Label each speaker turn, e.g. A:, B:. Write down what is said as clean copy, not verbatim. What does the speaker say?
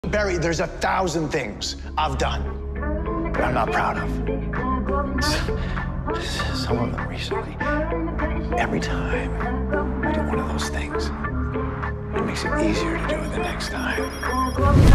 A: Barry, there's 1,000 things I've done that I'm not proud of. Some of them recently. Every time I do one of those things, it makes it easier to do it the next time.